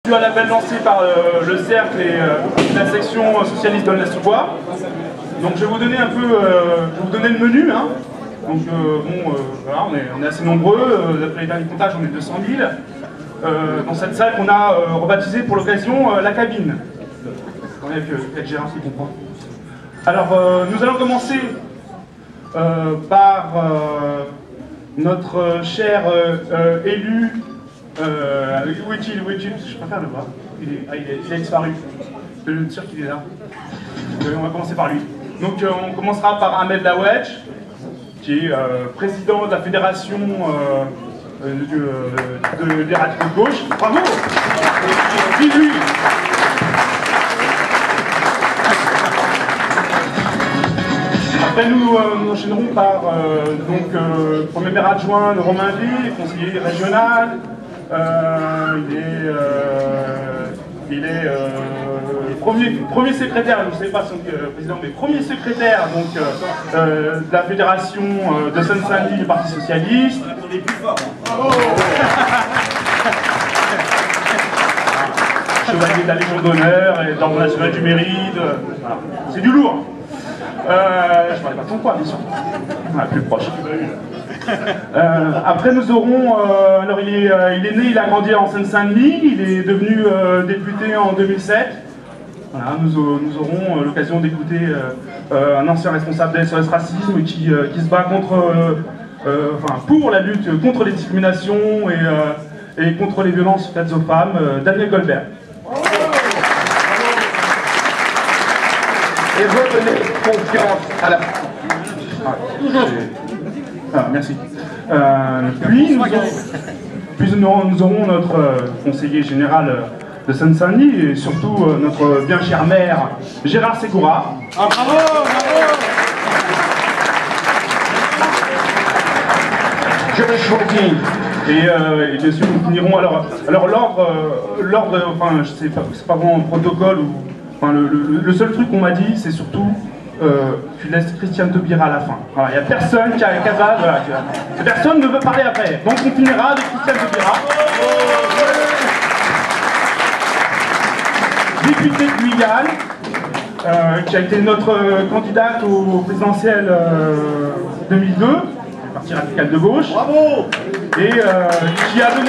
Un appel lancé par le cercle et la section socialiste de l'Est-Sous-Bois. Donc je vais vous donner un peu, je vais vous donner le menu. Hein. Donc voilà, on est assez nombreux, d'après les derniers comptages on est 200 000. Dans cette salle qu'on a rebaptisée pour l'occasion la cabine. Avec Gérard qui comprend. Alors nous allons commencer par notre cher élu. Où est-il? Je préfère le voir. Il a disparu. Je suis sûr qu'il est là. On va commencer par lui. Donc on commencera par Ahmed Lawedge, qui est président de la fédération des radicaux de gauche. Bravo! Vive lui! Après nous enchaînerons par premier maire adjoint de Romainville, conseiller régional. Il est premier secrétaire, je ne sais pas son président, mais premier secrétaire donc, de la fédération de Seine-Saint-Denis du Parti Socialiste. On est plus fort. Bravo. Chevalier de la Légion d'honneur et d'ordre national du mérite. Voilà. C'est du lourd. Je parlais pas de ton poids, bien sûr. Plus proche. Après nous aurons, alors il est né, il a grandi en Seine-Saint-Denis, il est devenu député en 2007. Voilà, nous aurons l'occasion d'écouter un ancien responsable de SOS Racisme qui se bat pour la lutte contre les discriminations et contre les violences faites aux femmes, Daniel Goldberg. Et revenez confiance à la... merci. Puis nous aurons notre conseiller général de Seine-Saint-Denis et surtout notre bien cher maire Gérard Ségoura. Ah, bravo, bravo. Je l'ai choisi. Et bien sûr nous finirons alors l'ordre, enfin je sais pas, c'est pas vraiment un protocole ou enfin le seul truc qu'on m'a dit c'est surtout tu laisses Christiane Taubira à la fin. Voilà, il n'y a personne qui a un casage, voilà, personne ne veut parler après. Donc on finira avec Christiane Taubira. Députée de Guyane, qui a été notre candidate au présidentiel 2002, Parti radical de gauche. Bravo. Et qui a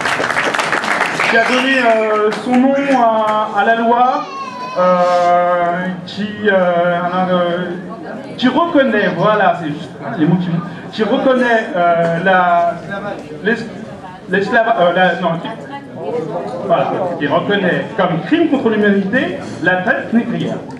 donné son nom à la loi. Qui reconnaît, voilà, c'est juste les mots qui reconnaît qui reconnaît comme crime contre l'humanité la traite négrière.